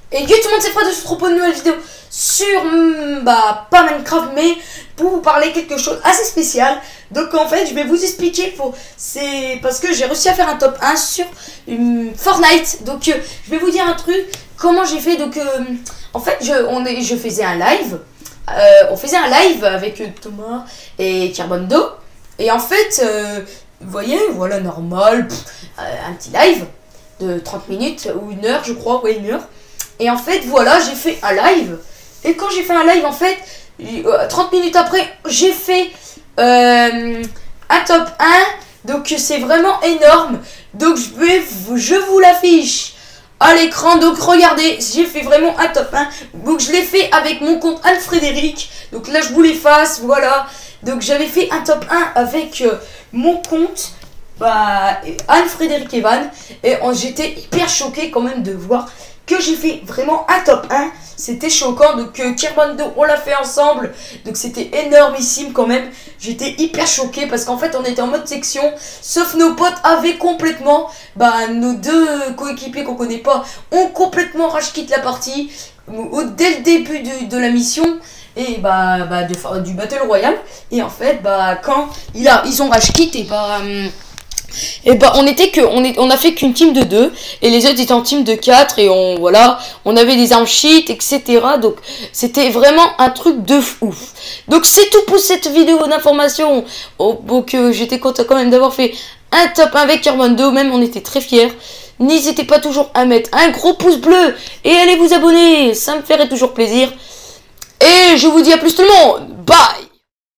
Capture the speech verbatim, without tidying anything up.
Et yo tout le monde, c'est Fred de ce troupeau de nouvelles vidéos sur, bah, pas Minecraft, mais pour vous parler quelque chose assez spécial. Donc en fait, je vais vous expliquer, pour c'est parce que j'ai réussi à faire un top un sur um, Fortnite. Donc euh, je vais vous dire un truc, comment j'ai fait. Donc euh, en fait, je, on est, je faisais un live, euh, on faisait un live avec Thomas et Carbondo. Et en fait, euh, vous voyez, voilà, normal, pff, euh, un petit live de trente minutes ou une heure, je crois, ouais, une heure. Et en fait, voilà, j'ai fait un live. Et quand j'ai fait un live, en fait, trente minutes après, j'ai fait euh, un top un. Donc, c'est vraiment énorme. Donc, je, vais, je vous l'affiche à l'écran. Donc, regardez, j'ai fait vraiment un top un. Donc, je l'ai fait avec mon compte Anne-Frédéric. Donc, là, je vous l'efface, voilà. Donc, j'avais fait un top un avec euh, mon compte bah, Anne-Frédéric Evan. Et j'étais hyper choqué quand même de voir que j'ai fait vraiment un top un. C'était choquant. Donc euh, Kirmando, on l'a fait ensemble. Donc c'était énormissime quand même. J'étais hyper choqué parce qu'en fait on était en mode section. Sauf nos potes avaient complètement, bah nos deux coéquipiers qu'on connaît pas ont complètement rage quitté la partie au, dès le début de, de la mission. Et bah, bah de, du Battle Royale. Et en fait bah quand il a, ils ont rage quitté, et bah hum, et bah on était que on est on a fait qu'une team de deux et les autres étaient en team de quatre et on voilà on avait des armes cheat, etc. Donc c'était vraiment un truc de ouf. Donc c'est tout pour cette vidéo d'information. Oh, donc euh, j'étais content quand même d'avoir fait un top avec Armando, même on était très fiers. N'hésitez pas toujours à mettre un gros pouce bleu et allez vous abonner, ça me ferait toujours plaisir. Et je vous dis à plus tout le monde, bye.